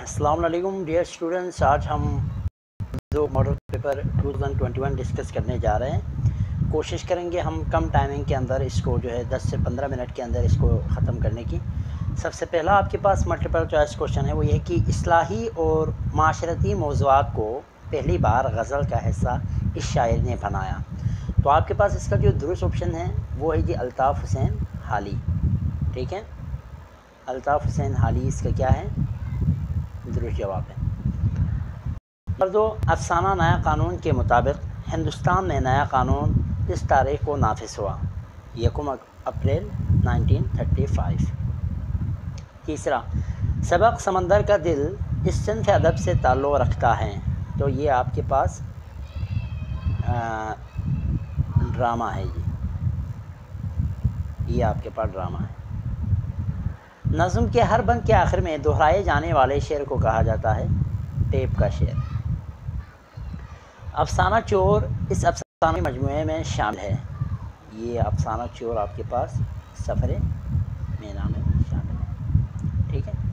السلام علیکم dear students, آج ہم جو ماڈل پیپر 2021 ڈسکس کرنے جا رہے ہیں، کوشش کریں گے ہم کم ٹائمنگ کے اندر اس کو جو ہے 10 سے 15 منٹ کے اندر اس کو ختم کرنے کی۔ سب سے پہلا آپ کے پاس ملٹیپل چوائس کوشچن ہے، وہ یہ کہ اصلاحی اور معاشرتی موضوعات کو پہلی بار غزل کا حصہ اس شاعر نے بنایا۔ تو آپ کے پاس اس کا جو درست آپشن ہے وہ ہے جی الطاف حسین حالی۔ ٹھیک ہے، الطاف حسین حالی اس کا کیا ہے؟ درست جواب ہے۔ نمبر 2، افسانہ نیا قانون کے مطابق ہندوستان میں نیا قانون اس تاریخ کو نافذ ہوا، 1 اپریل 1935۔ تیسرا، سبق سمندر کا دل اس صنف ادب سے تعلق رکھتا ہے، تو یہ آپ کے پاس ڈرامہ ہے جی، یہ آپ کے پاس ڈرامہ ہے۔ نظم کے ہر بند کے آخر میں دہرائے جانے والے شعر کو کہا جاتا ہے ٹیپ کا شعر۔ افسانہ چور اس افسانہ مجموعے میں شامل ہے، یہ افسانہ چور آپ کے پاس سفر مینا میں شامل ہے۔ ٹھیک ہے،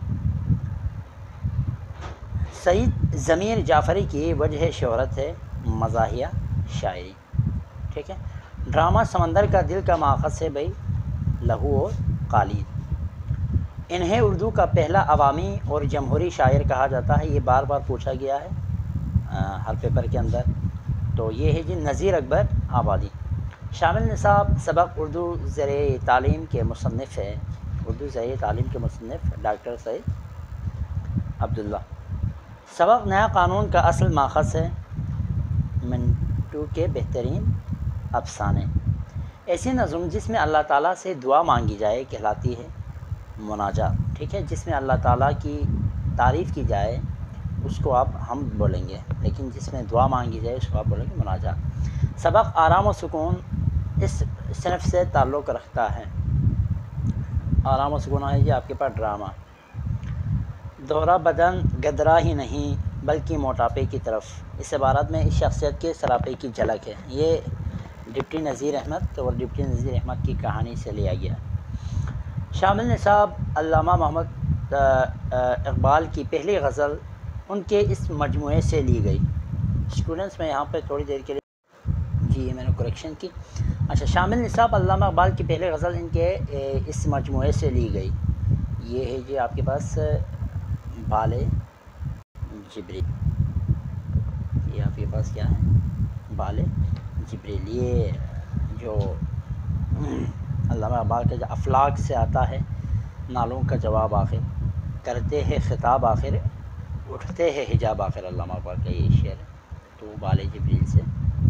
سعید ضمیر جعفری کی وجہ شہرت ہے مزاحیہ شاعری۔ ٹھیک ہے، ڈرامہ سمندر کا دل کا ماخذ ہے بھائی لہو اور قالین۔ انہیں اردو کا پہلا عوامی اور جمہوری شاعر کہا جاتا ہے، یہ بار بار پوچھا گیا ہے ہر پیپر کے اندر، تو یہ ہے جی نذیر اکبر آبادی۔ شامل نصاب سبق اردو ذریعہ تعلیم کے مصنف ہے، اردو ذریعہ تعلیم کے مصنف ڈاکٹر سعید عبداللہ۔ سبق نیا قانون کا اصل ماخذ ہے منٹو کے بہترین افسانے۔ ایسی نظم جس میں اللہ تعالیٰ سے دعا مانگی جائے کہلاتی ہے مناجات۔ ٹھیک ہے، جس میں اللہ تعالیٰ کی تعریف کی جائے اس کو آپ ہم بولیں گے، لیکن جس میں دعا مانگی جائے اس کو آپ بولیں گے مناجات۔ سبق آرام و سکون اس صنف سے تعلق رکھتا ہے، آرام و سکون ہے جی آپ کے پاس ڈرامہ۔ دورہ بدن گدرا ہی نہیں بلکہ موٹاپے کی طرف، اس عبارت میں اس شخصیت کے سراپے کی جھلک ہے، یہ ڈپٹی نذیر احمد اور ڈپٹی نذیر احمد کی کہانی سے لیا گیا۔ شامل نصاب علامہ محمد اقبال کی پہلی غزل ان کے اس مجموعے سے لی گئی۔ اسٹوڈنٹس میں یہاں پہ تھوڑی دیر کے لیے جی میں نے کریکشن کی، اچھا، شامل نصاب علامہ اقبال کی پہلی غزل ان کے اس مجموعے سے لی گئی، یہ ہے جی آپ کے پاس بال جبریل، یہ آپ کے پاس کیا ہے؟ بال جبریل۔ یہ جو علامہ اقبال کا جو افلاک سے آتا ہے نالوں کا جواب آخر، کرتے ہیں خطاب آخر، اٹھتے ہیں حجاب آخر، علامہ اقبال کا یہ شعر ہے، تو بال جبریل سے۔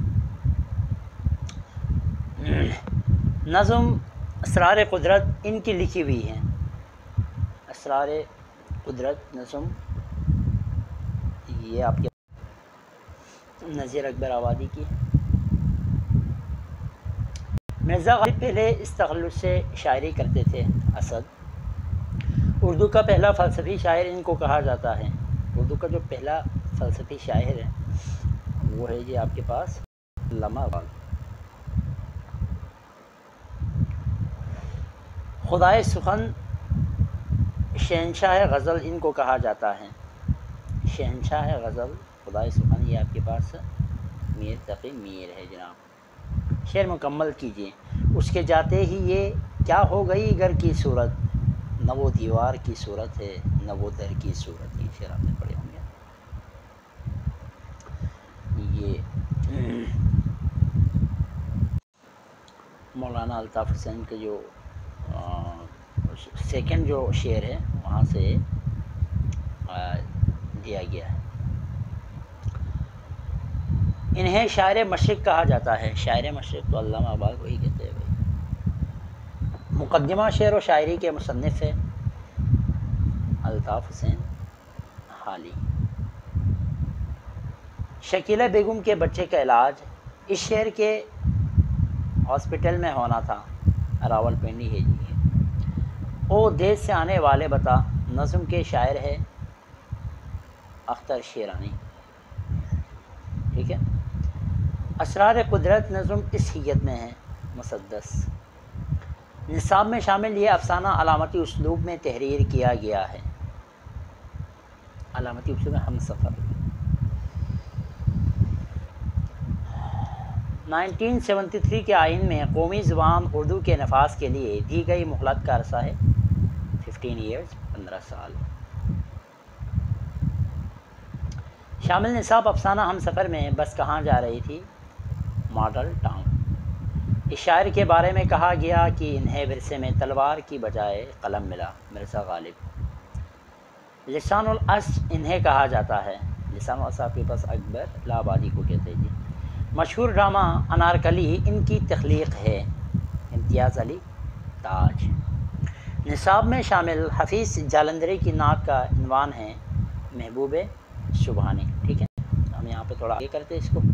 نظم اسرار قدرت ان کی لکھی ہوئی ہے، اسرار قدرت نظم یہ آپ کے نذیر اکبر آبادی کی۔ مرزا غالب پہلے اس تخلص سے شاعری کرتے تھے، اسد۔ اردو کا پہلا فلسفی شاعر ان کو کہا جاتا ہے، اردو کا جو پہلا فلسفی شاعر ہے وہ ہے جی آپ کے پاس علامہ اقبال۔ خدائے سخن شہنشاہ غزل ان کو کہا جاتا ہے، شہنشاہ غزل خدائے سخن، یہ آپ کے پاس میر تقی میر ہے جناب۔ شعر مکمل کیجیے۔ اس کے جاتے ہی یہ کیا ہو گئی گھر کی صورت، نہ وہ دیوار کی صورت ہے نہ وہ در کی صورت، یہ شعر آپ نے پڑھے ہوں گے۔ یہ مولانا الطاف حسین کا جو سیکنڈ جو شعر ہے وہاں سے دیا گیا ہے۔ انہیں شاعر مشرق کہا جاتا ہے، شاعر مشرق تو علامہ اقبال کو ہی کہتے ہیں بھائی۔ مقدمہ شعر و شاعری کے مصنف ہے الطاف حسین حالی۔ شکیلہ بیگم کے بچے کا علاج اس شہر کے ہاسپٹل میں ہونا تھا، راول پنڈی ہے جی۔ او دیس سے آنے والے بتا نظم کے شاعر ہے اختر شیرانی۔ ٹھیک ہے، اسرار قدرت نظم اس حیت میں ہے مسدس۔ نصاب میں شامل یہ افسانہ علامتی اسلوب میں تحریر کیا گیا ہے، علامتی اصول میں ہم سفر۔ 1973 کے آئین میں قومی زبان اردو کے نفاذ کے لیے دی گئی مہلت کا عرصہ ہے 15 ایئرز، 15 سال۔ شامل نصاب افسانہ ہم سفر میں بس کہاں جا رہی تھی، ماڈل ٹاؤن۔ اس شاعر کے بارے میں کہا گیا کہ انہیں ورثے میں تلوار کی بجائے قلم ملا، مرزا غالب۔ لسان الاصل انہیں کہا جاتا ہے، لسان الاصل آپ کے پاس اکبر الہ آبادی کو کہتے ہیں جی۔ مشہور ڈرامہ انارکلی ان کی تخلیق ہے، امتیاز علی تاج۔ نصاب میں شامل حفیظ جالندھری کی نعت کا عنوان ہے محبوب سبحانی، ٹھیک ہے۔ ہم یہاں پہ تھوڑا آگے کرتے اس کو،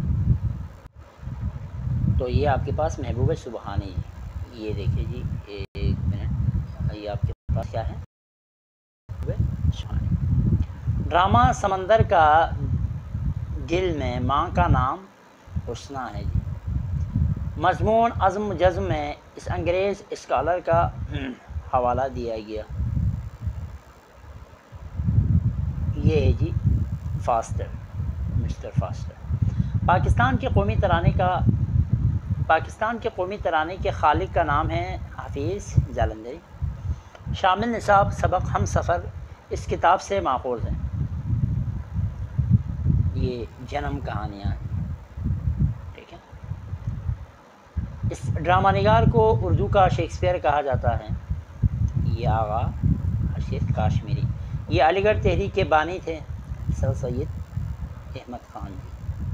تو یہ آپ کے پاس محبوب سبحانی، یہ دیکھیے جی، ایک منٹ، یہ آپ کے پاس کیا ہے، محبوب سبحانی۔ ڈرامہ سمندر کا دل میں ماں کا نام حسنہ ہے جی۔ مضمون عزم جزم میں اس انگریز اسکالر کا حوالہ دیا گیا، یہ ہے جی فاسٹر، مسٹر فاسٹر۔ پاکستان کے قومی ترانے کے خالق کا نام ہے حفیظ جالندھری۔ شامل نصاب سبق ہم سفر اس کتاب سے ماخوذ ہیں، یہ جنم کہانیاں ہیں، ٹھیک ہے۔ اس ڈرامہ نگار کو اردو کا شیکسپیئر کہا جاتا ہے، یہ آغا ارشد کاشمیری۔ یہ علی گڑھ تحریک کے بانی تھے، سر سید احمد خان جی۔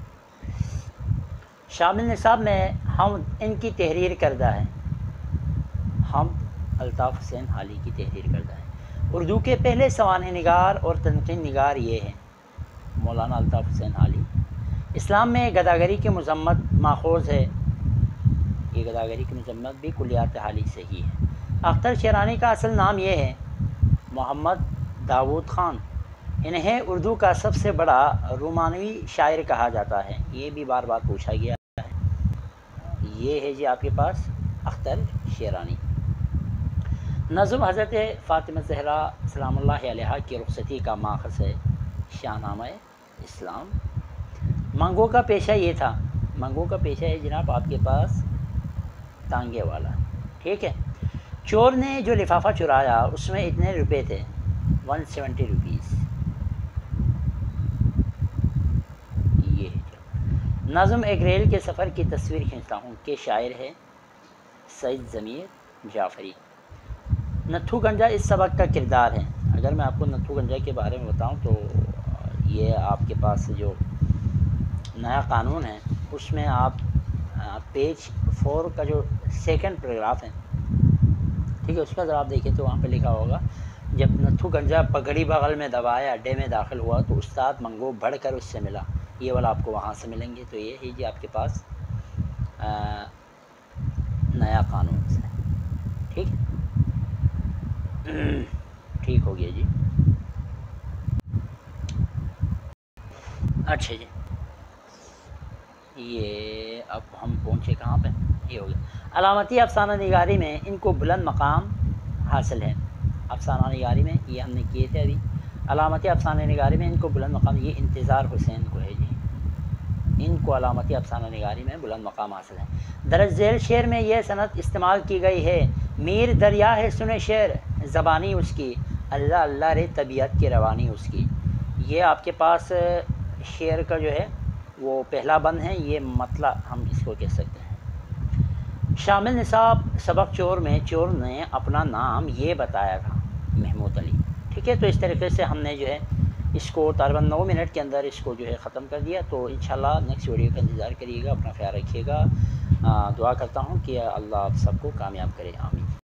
شامل نصاب میں ہم ان کی تحریر کردہ ہے، ہم الطاف حسین حالی کی تحریر کردہ ہے۔ اردو کے پہلے سوانح نگار اور تنقید نگار یہ ہیں، مولانا الطاف حسین حالی۔ اسلام میں گداگری کی مذمت ماخوذ ہے، یہ گداگری کی مذمت بھی کلیات حالی سے ہی ہے۔ اختر شیرانی کا اصل نام یہ ہے محمد داود خان۔ انہیں اردو کا سب سے بڑا رومانوی شاعر کہا جاتا ہے، یہ بھی بار بار پوچھا گیا ہے۔ یہ ہے جی آپ کے پاس اختر شیرانی۔ نظم حضرت فاطمہ زہرا سلام اللہ علیہا کی رخصتی کا ماخذ ہے، شاہ نامہ اسلام۔ منگو کا پیشہ یہ تھا، منگو کا پیشہ ہے جناب آپ کے پاس تانگے والا، ٹھیک ہے۔ چور نے جو لفافہ چرایا اس میں اتنے روپے تھے، 170 روپیز۔ یہ ہے نظم ایک ریل کے سفر کی تصویر کھینچتا ہوں کہ شاعر ہے سید ضمیر جعفری۔ نتھو گنجا اس سبق کا کردار ہے۔ اگر میں آپ کو نتھو گنجا کے بارے میں بتاؤں تو یہ آپ کے پاس جو نیا قانون ہے اس میں آپ پیج 4 کا جو سیکنڈ پیراگراف ہے، ٹھیک ہے، اس کا ذرا آپ دیکھیں تو وہاں پہ لکھا ہوگا جب نتھو گنجا پگڑی بغل میں دبائے اڈے میں داخل ہوا تو استاد منگو بڑھ کر اس سے ملا، یہ والا آپ کو وہاں سے ملیں گے۔ تو یہ ہے جی آپ کے پاس نیا قانون سے، ٹھیک ٹھیک ہو گیا جی۔ اچھا جی، یہ اب ہم پہنچے کہاں پہ، یہ ہو گیا۔ علامتی افسانہ نگاری میں ان کو بلند مقام حاصل ہے، افسانہ نگاری میں یہ ہم نے کیے تھے ابھی۔ علامتی افسانہ نگاری میں ان کو بلند مقام، یہ انتظار حسین کو ہے جی، ان کو علامتی افسانہ نگاری میں بلند مقام حاصل ہے۔ درج ذیل شعر میں یہ صنعت استعمال کی گئی ہے، میر دریا ہے سنے شعر زبانی اس کی، اللہ اللہ رے طبیعت کی روانی اس کی۔ یہ آپ کے پاس شعر کا جو ہے وہ پہلا بند ہے، یہ مطلع ہم اس کو کہہ سکتے ہیں۔ شامل نصاب سبق چور میں چور نے اپنا نام یہ بتایا تھا، محمود علی، ٹھیک ہے۔ تو اس طریقے سے ہم نے جو ہے اس کو تقریباً 9 منٹ کے اندر اس کو جو ہے ختم کر دیا۔ تو انشاءاللہ نیکسٹ ویڈیو کا انتظار کریے گا، اپنا خیال رکھیے گا، دعا کرتا ہوں کہ اللہ آپ سب کو کامیاب کرے، آمین۔